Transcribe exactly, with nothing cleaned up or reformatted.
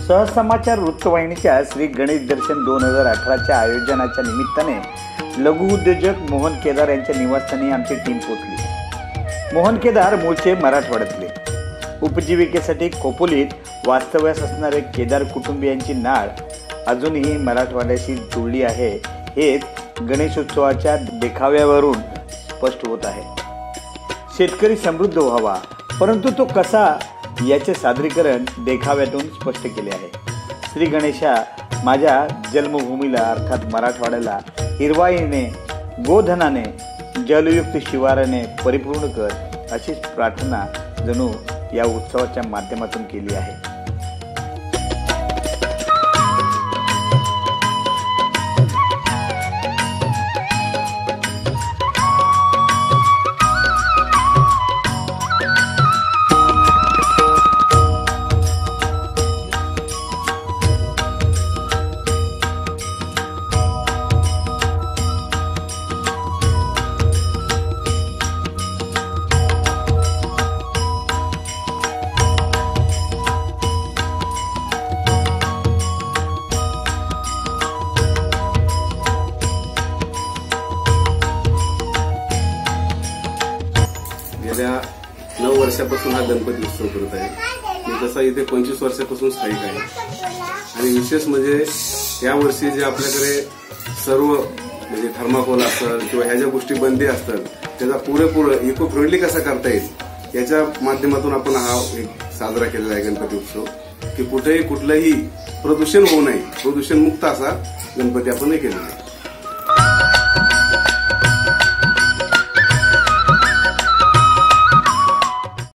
सहसमाचार वृत्तवाहिनीच्या श्री गणेश दर्शन दोन हजार अठराच्या आयोजनाच्या निमित्ताने लघु उद्योजक मोहन केदार यांच्या निवासस्थानी आमची टीम पोहोचली। मोहन केदार मूळचे मराठवाड्यातले, उपजीविकेसाठी खोपोलीत वास्तव्यास असणारे केदार कुटुंबियांची नाळ अजूनही मराठवाड्याशी जुळली आहे हे गणेशोत्सवाच्या देखाव्यावरून स्पष्ट होत आहे। शेतकरी समृद्ध व्हावा, परंतु तो कसा याचे सादरीकरण देखाव्यातून स्पष्ट केले आहे। श्री गणेशा, माझ्या जन्मभूमीला अर्थात मराठवाड्याला हिरवाईने, गोधनाने, जलयुक्त शिवाराने परिपूर्ण कर अशीच प्रार्थना जणू या उत्सवाच्या माध्यमातून केली आहे। गेल्या नऊ वर्षापासून हा गणपती उत्सव करत आहे। मी तसा इथे पंचवीस वर्षापासून स्थायिक आहे आणि विशेष म्हणजे या वर्षी जे आपल्याकडे सर्व म्हणजे थर्माकोल असेल किंवा ह्या ज्या गोष्टी बंदी असतात त्याचा पुरेपूर इको फ्रेंडली कसा करता येईल याच्या माध्यमातून आपण हा एक साजरा केलेला आहे गणपती उत्सव, की कुठेही कुठलंही प्रदूषण होऊ नये, प्रदूषण मुक्त असा गणपती आपण केलेला आहे।